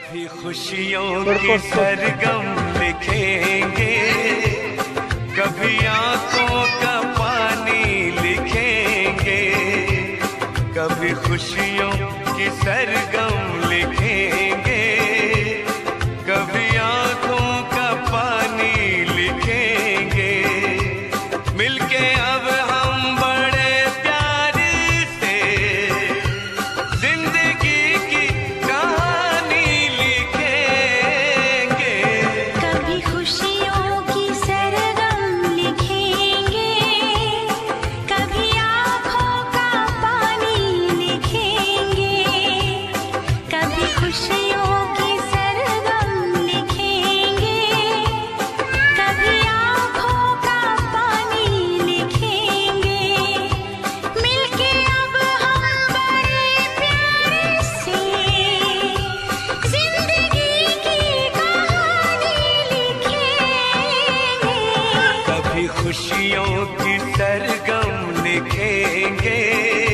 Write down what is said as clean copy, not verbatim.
कभी खुशियों की सरगम लिखेंगे, कभी आंखों का पानी लिखेंगे, कभी खुशियों की सरगम लिखेंगे, कभी आंखों का पानी लिखेंगे। मिलके अब हम बड़े प्यार से जिंदगी की कहानी लिखेंगे। कभी खुशियों की सरगम लिखेंगे, कभी आँखों का पानी लिखेंगे, कभी खुशियों की सरगम लिखेंगे, कभी आँखों का पानी लिखेंगे। मिलके अब हम बड़े प्यार से जिंदगी की कहानी लिखेंगे। कभी खुशियों की सरगम लिखेंगे,